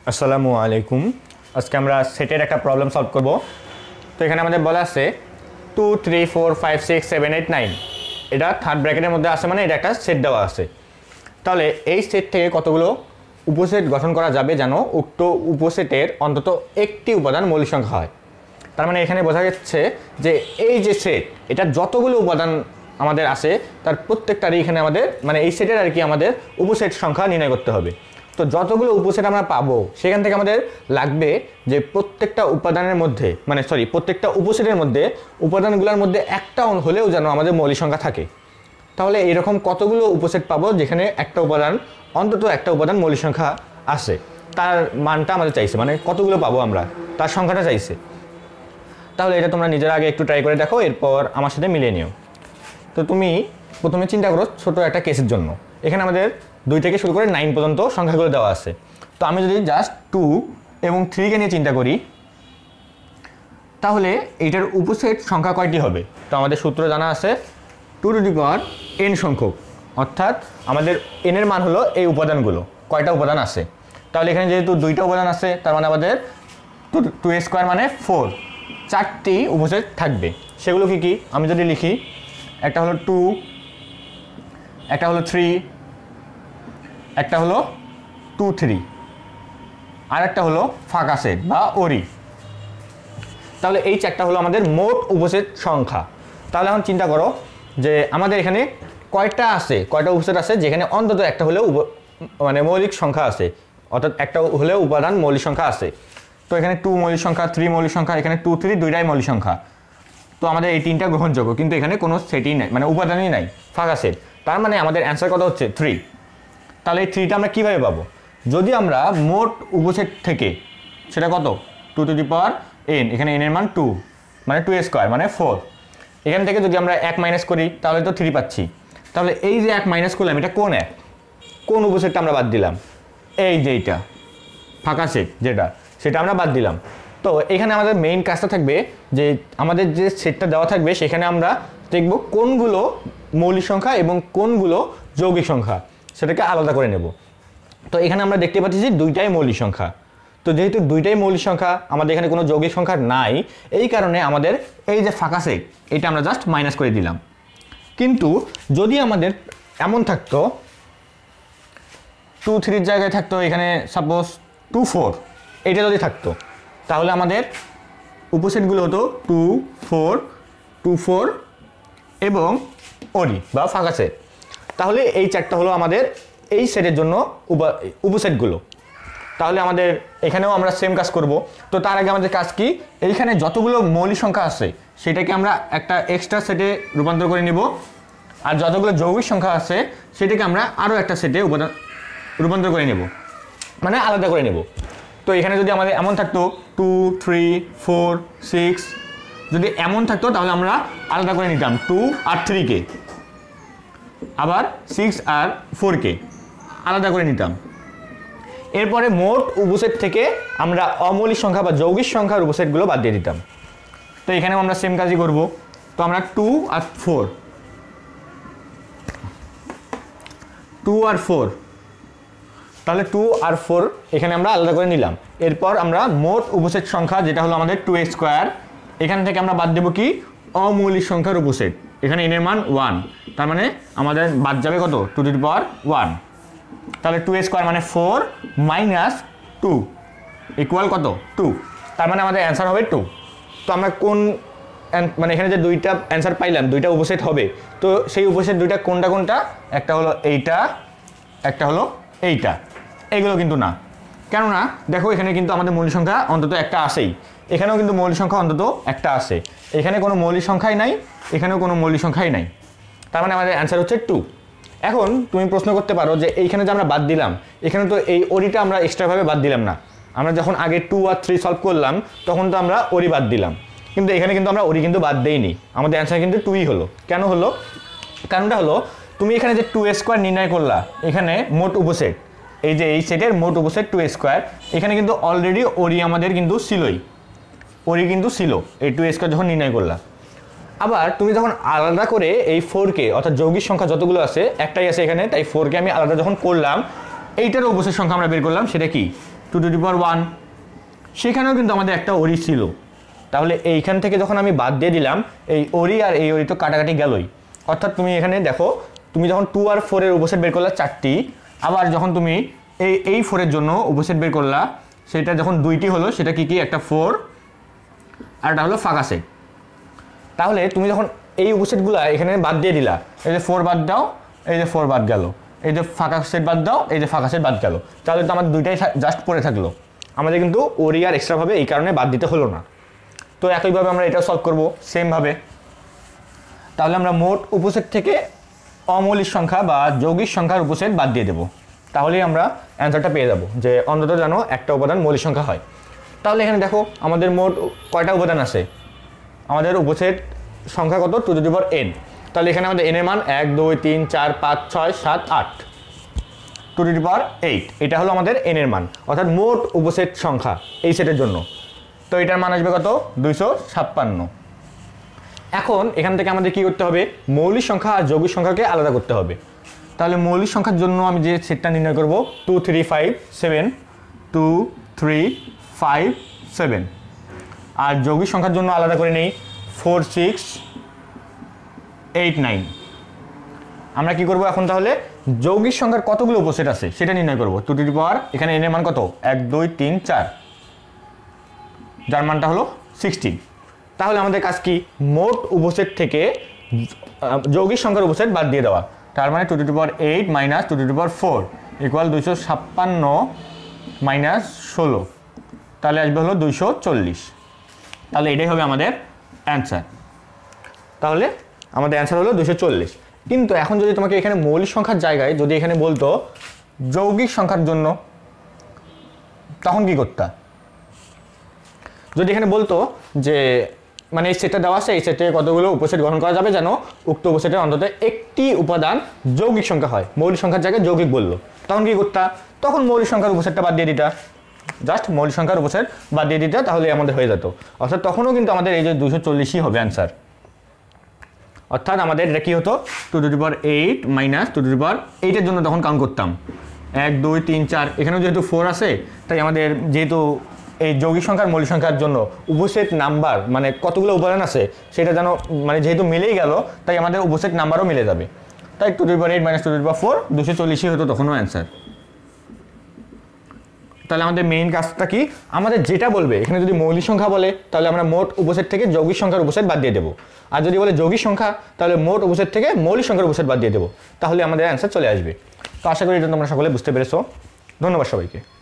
আসসালামু আলাইকুম। আজকে আমরা সেটের একটা প্রবলেম সলভ করব। তো এখানে আমাদের বলা আছে 2 3 4 5 6 7 8 9, এটা থার্ড ব্র্যাকেটের মধ্যে আছে, মানে এটা একটা সেট দেওয়া আছে। তাহলে এই সেট থেকে কতগুলো উপসেট গঠন করা যাবে যেন উক্ত উপসেটের অন্তত একটি উপাদান মৌলিক সংখ্যা হয়। তার মানে এখানে বোঝা যাচ্ছে যে এই যে সেট, এটা যতগুলো উপাদান আমাদের আছে তার প্রত্যেকটারই এখানে আমাদের মানে এই সেটের আর কি আমাদের উপসেট সংখ্যা নির্ণয় করতে হবে। তো যতগুলো উপসেট আমরা পাবো সেখান থেকে আমাদের লাগবে যে প্রত্যেকটা উপাদানের মধ্যে প্রত্যেকটা উপসেটের মধ্যে উপাদানগুলোর মধ্যে একটা হলেও যেন আমাদের মৌলিক সংখ্যা থাকে। তাহলে এরকম কতগুলো উপসেট পাবো যেখানে অন্তত একটা উপাদান মৌলিক সংখ্যা আছে, তার মানটা আমাদের চাইছে, মানে কতগুলো পাবো আমরা তার সংখ্যাটা চাইছে। তাহলে এটা তোমরা নিজের আগে একটু ট্রাই করে দেখো, এরপর আমার সাথে মিলিয়ে নিও। তো তুমি প্রথমে চিন্তা করো ছোট একটা কেসের জন্য। এখানে আমাদের 2 থেকে শুরু করে 9 পর্যন্ত সংখ্যাগুলো দেওয়া আছে। তো আমি যদি জাস্ট 2 এবং 3কে নিয়ে চিন্তা করি, তাহলে এইটার উপসেট সংখ্যা কয়টি হবে? তো আমাদের সূত্র জানা আছে 2 টু দি পাওয়ার n সংখ্যক, অর্থাৎ আমাদের n এর মান হলো এই উপাদানগুলো, কয়টা উপাদান আছে। তাহলে এখানে যেহেতু 2টা উপাদান আছে, তার মানে আমাদের 2 স্কোয়ার মানে 4, 4টি উপসেট থাকবে। সেগুলো কি কি আমি যদি লিখি, একটা হলো 2, একটা হলো 3, একটা হলো 2 3, আর একটা হলো ফাঁকা সেট বা ওরি। তাহলে এই 4টা হলো আমাদের মোট উপসেট সংখ্যা। তাহলে এখন চিন্তা করো যে আমাদের এখানে কয়টা উপসেট আছে যেখানে অন্তত একটা হলেও মানে মৌলিক সংখ্যা আছে, অর্থাৎ একটা হলেও উপাদান মৌলিক সংখ্যা আছে। তো এখানে 2 মৌলিক সংখ্যা, 3 মৌলিক সংখ্যা, এখানে 2 3 দুইটাই মৌলিক সংখ্যা। তো আমাদের এই 3টা গ্রহণযোগ্য, কিন্তু এখানে কোনো সেটই নাই, মানে উপাদানই নাই, ফাঁকা সেট। তার মানে আমাদের অ্যান্সার কত হচ্ছে 3। তাহলে এই 3টা আমরা কীভাবে পাবো? যদি আমরা মোট উপসেট থেকে, সেটা কত 2 টু দি পাওয়ার n, এখানে n এর মান 2 মানে 2 স্কোয়ার মানে 4, এখান থেকে যদি আমরা 1 মাইনাস করি তাহলে তো 3 পাচ্ছি। তাহলে এই যে 1 মাইনাস করলাম, এটা কোন উপসেটটা আমরা বাদ দিলাম? এই যে এইটা ফাঁকা সেট সেটা আমরা বাদ দিলাম। তো এখানে আমাদের মেইন কাজটা থাকবে যে আমাদের যে সেটটা দেওয়া থাকবে সেখানে আমরা দেখব কোনগুলো মৌলিক সংখ্যা এবং কোনগুলো যৌগিক সংখ্যা, সেটাকে আলাদা করে নেব। তো এখানে আমরা দেখতে পাচ্ছি যে 2টাই মৌলিক সংখ্যা। তো যেহেতু 2টাই মৌলিক সংখ্যা, আমাদের এখানে কোনো যৌগিক সংখ্যা নাই, এই কারণে আমাদের এই যে ফাঁকা সেট এটা আমরা জাস্ট মাইনাস করে দিলাম। কিন্তু যদি আমাদের এমন থাকতো 2 3 জায়গায় থাকতো এখানে সাপোজ 2 4, এটা যদি থাকতো তাহলে আমাদের উপসেটগুলো হতো 2 4 2 4 এবং ওরি বা ফাঁকা সেট। তাহলে এই 4টা হলো আমাদের এই সেটের জন্য উপসেটগুলো। তাহলে আমাদের এখানেও আমরা সেম কাজ করব। তো তার আগে আমাদের কাজ কি, এইখানে যতগুলো মৌলিক সংখ্যা আছে সেটাকে আমরা একটা এক্সট্রা সেটে রূপান্তর করে নিব, আর যতগুলো যৌগিক সংখ্যা আছে সেটাকে আমরা আরও একটা সেটে রূপান্তর করে নেব, মানে আলাদা করে নেব। তো এখানে যদি আমাদের এমন থাকতো 2 3 4 6, যদি এমন থাকতো তাহলে আমরা আলাদা করে নিতাম 2 আর 3কে, আবার 6 আর 4কে আলাদা করে নিতাম। এরপরে মোট উপসেট থেকে আমরা অমৌলিক সংখ্যা বা যৌগিক সংখ্যার উপসেটগুলো বাদ দিয়ে দিতাম। তো এখানেও আমরা সেম কাজই করব। তো আমরা 2 আর 4, তাহলে 2 আর 4 এখানে আমরা আলাদা করে নিলাম। এরপর আমরা মোট উপসেট সংখ্যা যেটা হলো আমাদের 2 স্কোয়ার, এখান থেকে আমরা বাদ দেব কি অমৌলিক সংখ্যার উপসেট, এখানে n এর মান 1, তার মানে আমাদের বাদ যাবে কত 2 টু দি পাওয়ার 1। তাহলে 2 স্কোয়ার মানে 4 মাইনাস 2 ইকুয়াল কত 2, তার মানে আমাদের অ্যান্সার হবে 2। তো আমরা মানে এখানে যে 2টা অ্যান্সার পাইলাম, 2টা উপসেট হবে, তো সেই উপসেট 2টা কোনটা, একটা হলো এইটা, একটা হলো এইটা, এইগুলো কিন্তু না। কেননা দেখো এখানে কিন্তু আমাদের মৌলিক সংখ্যা অন্তত একটা আসেই, এখানেও কিন্তু মৌলিক সংখ্যা অন্তত একটা আসে, এখানে কোনো মৌলিক সংখ্যাই নাই, এখানেও কোনো মৌলিক সংখ্যাই নাই, তার মানে আমাদের অ্যান্সার হচ্ছে 2। এখন তুমি প্রশ্ন করতে পারো যে এইখানে যে আমরা বাদ দিলাম, এখানে তো এই ওরিটা আমরা এক্সট্রাভাবে বাদ দিলাম না, আমরা যখন আগে 2 আর 3 সলভ করলাম তখন তো আমরা ওরি বাদ দিলাম, কিন্তু এখানে কিন্তু আমরা ওরি কিন্তু বাদ দেইনি, আমাদের অ্যান্সার কিন্তু 2ই হলো। কেন হলো? কারণটা হলো তুমি এখানে যে 2 স্কোয়ার নির্ণয় করলা, এখানে মোট উপসেট, এই যে এই সেটের মোট উপসেট 2 স্কোয়ার, এখানে কিন্তু অলরেডি ওরি আমাদের কিন্তু ছিল, এই 2 স্কোয়ার যখন নির্ণয় করলা। আবার তুমি যখন আলাদা করে এই 4কে, অর্থাৎ যৌগিক সংখ্যা যতগুলো আছে একটাই আছে এখানে, তাই 4কে আমি আলাদা যখন করলাম, এইটার উপসেট সংখ্যা আমরা বের করলাম, সেটা কি 2^1। সেখানেও কিন্তু আমাদের একটা ওরি ছিল, তাহলে এইখান থেকে যখন আমি বাদ দিয়ে দিলাম এই ওরি আর এই ওরি তো কাটাকাটি গেলই। অর্থাৎ তুমি এখানে দেখো, তুমি যখন 2 আর 4 এর উপসেট বের করলা 4টি, আবার যখন তুমি এই 4 এর জন্য উপসেট বের করলা সেটা যখন 2টি হলো, সেটা কি একটা 4 আর এটা হলো ফাঁকা সেট। তাহলে তুমি যখন এই উপসেটগুলো এখানে বাদ দিয়ে দিলা, এই যে 4 বাদ দাও, এই যে 4 বাদ গেল, এই যে ফাঁকা সেট বাদ দাও, এই যে ফাঁকা সেট বাদ গেল, তাহলে তো আমার দুইটাই জাস্ট পড়ে থাকলো। আমাদের কিন্তু ওরি আর এক্সট্রাভাবে এই কারণে বাদ দিতে হলো না। তো একইভাবে আমরা এটাও সলভ করব সেমভাবে। তাহলে আমরা মোট উপসেট থেকে অমৌলিক সংখ্যা বা যৌগিক সংখ্যার উপসেট বাদ দিয়ে দেবো, তাহলেই আমরা অ্যান্সারটা পেয়ে যাব যে অন্তত যেন একটা উপাদান মৌলিক সংখ্যা হয়। তাহলে এখানে দেখো আমাদের মোট কয়টা উপাদান আছে, আমাদের উপসেট সংখ্যা কত, 2^n। তাহলে এখানে আমাদের n এর মান 1 2 3 4 5 6 7 8, 2^8। এটা হলো আমাদের n এর মান, অর্থাৎ মোট উপসেট সংখ্যা এই সেটের জন্য। তো এটার মান আসবে কত, 256। এখন এখান থেকে আমাদের কি করতে হবে, মৌলিক সংখ্যা আর যৌগিক সংখ্যাকে আলাদা করতে হবে। তাহলে মৌলিক সংখ্যার জন্য আমি যে সেটটা নির্ণয় করব 2 3 5 7, 2 3 5 7। আর যৌগিক সংখ্যার জন্য আলাদা করে নেই 4 6 8 9। আমরা কি করব এখন, তাহলে যৌগিক সংখ্যার কতগুলো উপসেট আছে সেটা নির্ণয় করব। 2^, এখানে n এর মান কত, 1 2 3 4, যার মানটা হলো 16। তাহলে আমাদের কাজ কি, মোট উপসেট থেকে যৌগিক সংখ্যার উপসেট বাদ দিয়ে দেওয়া। তার মানে 2^8 মাইনাস 2^4 ইকুয়াল 256 মাইনাস 16, তাহলে আসবে হলো 240। তাহলে এটাই হবে আমাদের অ্যান্সার। তাহলে আমাদের অ্যান্সার হলো 240। কিন্তু এখন যদি তোমাকে এখানে মৌলিক সংখ্যার জায়গায় যদি এখানে বলতো যৌগিক সংখ্যার জন্য, তখন কি করতা? যদি এখানে বলতো যে মানে এই সেটটা দেওয়া আছে, এই সেটে কতগুলো উপসেট গ্রহণ করা যাবে যেন উক্ত উপসেটের অন্তত একটি উপাদান যৌগিক সংখ্যা হয়, মৌলিক সংখ্যার জায়গায় যৌগিক বললো, তখন কি করতা? তখন মৌলিক সংখ্যার উপসেটটা বাদ দিয়ে দিতা, জাস্ট মৌলিক সংখ্যার উপসেট বাদ দিয়ে দিতা, তাহলে আমাদের হয়ে যেত। অর্থাৎ তখনও কিন্তু আমাদের এই যে 240ই হবে অ্যান্সার। অর্থাৎ আমাদের এটা কি হতো, 2^8 মাইনাস 2^8 এর জন্য তখন কাউন্ট করতাম 1 2 3 4। এখানেও যেহেতু 4 আছে, তাই আমাদের যেহেতু এই যৌগিক সংখ্যার মৌলিক সংখ্যার জন্য উপসেট নাম্বার মানে কতগুলো উপাদান আছে সেটা যেন মানে যেহেতু মিলেই গেল, তাই আমাদের উপসেট নাম্বারও মিলে যাবে। তাই 2^8 মাইনাস 2^4 240ই হতো তখনও অ্যান্সার। তাহলে আমাদের মেইন কাজটা কি, আমাদের যেটা বলবে এখানে যদি মৌলিক সংখ্যা বলে তাহলে আমরা মোট উপসেট থেকে যৌগিক সংখ্যার উপসেট বাদ দিয়ে দেবো, আর যদি বলে যৌগিক সংখ্যা তাহলে মোট উপসেট থেকে মৌলিক সংখ্যার উপসেট বাদ দিয়ে দেবো, তাহলে আমাদের অ্যান্সার চলে আসবে। তো আশা করি এটা তোমরা সকলে বুঝতে পেরেছো। ধন্যবাদ সবাইকে।